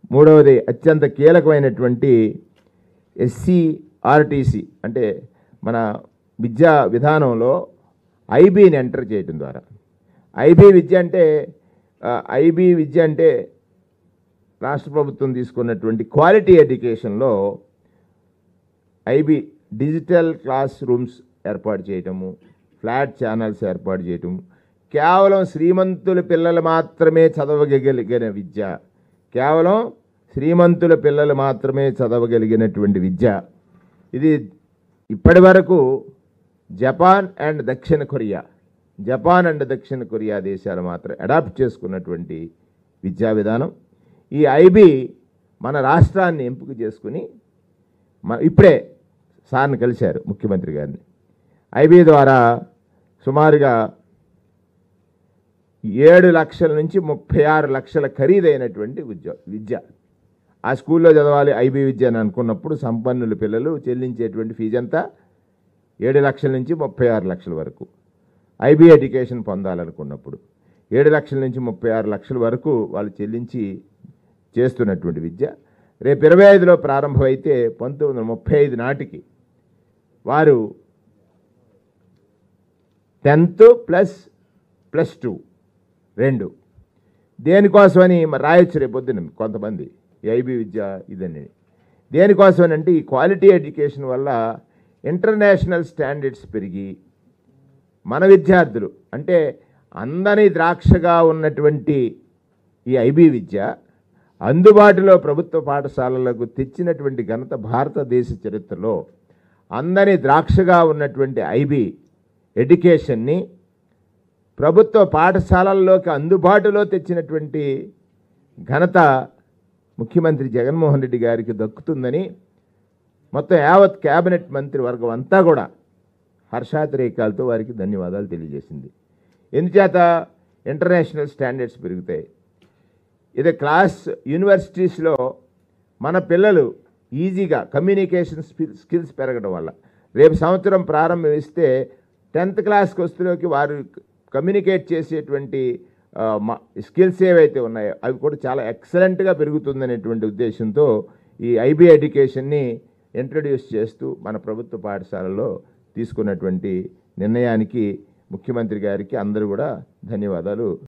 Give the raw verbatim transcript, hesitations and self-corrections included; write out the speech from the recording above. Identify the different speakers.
Speaker 1: మూడవది అత్యంత కీలకమైనటువంటి ఎస్సీ ఆర్టీసీ అంటే మన విద్యా విధానంలో ఐబీని ఎంటర్ చేయడం ద్వారా, ఐబీ విద్య అంటే ఐబీ విద్య అంటే రాష్ట్ర ప్రభుత్వం తీసుకున్నటువంటి క్వాలిటీ ఎడ్యుకేషన్లో ఐబీ డిజిటల్ క్లాస్ రూమ్స్ ఏర్పాటు చేయటము, ఫ్లాట్ ఛానల్స్ ఏర్పాటు చేయటం, కేవలం శ్రీమంతుల పిల్లలు మాత్రమే చదవగలిగిన విద్య, కేవలం శ్రీమంతుల పిల్లలు మాత్రమే చదవగలిగినటువంటి విద్య. ఇది ఇప్పటి వరకు జపాన్ అండ్ దక్షిణ కొరియా జపాన్ అండ్ దక్షిణ కొరియా దేశాలు మాత్రం అడాప్ట్ చేసుకున్నటువంటి విద్యా విధానం. ఈ ఐబీ మన రాష్ట్రాన్ని ఎంపిక చేసుకుని మన ఇప్పుడే సార్ని కలిశారు ముఖ్యమంత్రి గారిని. ఐబీ ద్వారా సుమారుగా ఏడు లక్షల నుంచి ముప్పై ఆరు లక్షల ఖరీదైనటువంటి విద్య విద్య ఆ స్కూల్లో చదవాలి ఐబీ విద్య అని అనుకున్నప్పుడు సంపన్నుల పిల్లలు చెల్లించేటువంటి ఫీజు అంతా ఏడు లక్షల నుంచి ముప్పై ఆరు లక్షల వరకు. ఐబీ ఎడ్యుకేషన్ పొందాలనుకున్నప్పుడు ఏడు లక్షల నుంచి ముప్పై ఆరు లక్షల వరకు వాళ్ళు చెల్లించి చేస్తున్నటువంటి విద్య రేపు ఇరవై ఐదులో ప్రారంభమైతే పంతొమ్మిది వందల ముప్పై ఐదు నాటికి వారు టెన్త్ ప్లస్ ప్లస్ టూ రెండు దేనికోసమని రాయొచ్చు రేపు పొద్దున కొంతమంది ఈ ఐబీ విద్య ఇదని. దేనికోసమని అంటే ఈ క్వాలిటీ ఎడ్యుకేషన్ వల్ల ఇంటర్నేషనల్ స్టాండర్డ్స్ పెరిగి మన విద్యార్థులు అంటే అందని ద్రాక్షగా ఉన్నటువంటి ఈ ఐబీ విద్య అందుబాటులో ప్రభుత్వ పాఠశాలలకు తెచ్చినటువంటి ఘనత భారతదేశ చరిత్రలో అందని ద్రాక్షగా ఉన్నటువంటి ఐబీ ఎడ్యుకేషన్ని ప్రభుత్వ పాఠశాలల్లోకి అందుబాటులో తెచ్చినటువంటి ఘనత ముఖ్యమంత్రి జగన్మోహన్ రెడ్డి గారికి దక్కుతుందని మొత్తం యావత్ క్యాబినెట్ మంత్రివర్గం అంతా కూడా హర్షాతిరేకాలతో వారికి ధన్యవాదాలు తెలియజేసింది. ఎందుచేత ఇంటర్నేషనల్ స్టాండర్డ్స్ పెరుగుతాయి. ఇది క్లాస్ యూనివర్సిటీస్లో మన పిల్లలు ఈజీగా కమ్యూనికేషన్ స్కిల్స్ పెరగడం వల్ల రేపు సంవత్సరం ప్రారంభిస్తే టెన్త్ క్లాస్కి వస్తులోకి వారు కమ్యూనికేట్ చేసేటువంటి స్కిల్స్ ఏవైతే ఉన్నాయో అవి కూడా చాలా ఎక్సలెంట్గా పెరుగుతుందనేటువంటి ఉద్దేశంతో ఈ ఐబీ ఎడ్యుకేషన్ని ఇంట్రడ్యూస్ చేస్తూ మన ప్రభుత్వ పాఠశాలలో తీసుకున్నటువంటి నిర్ణయానికి ముఖ్యమంత్రి గారికి అందరూ కూడా ధన్యవాదాలు.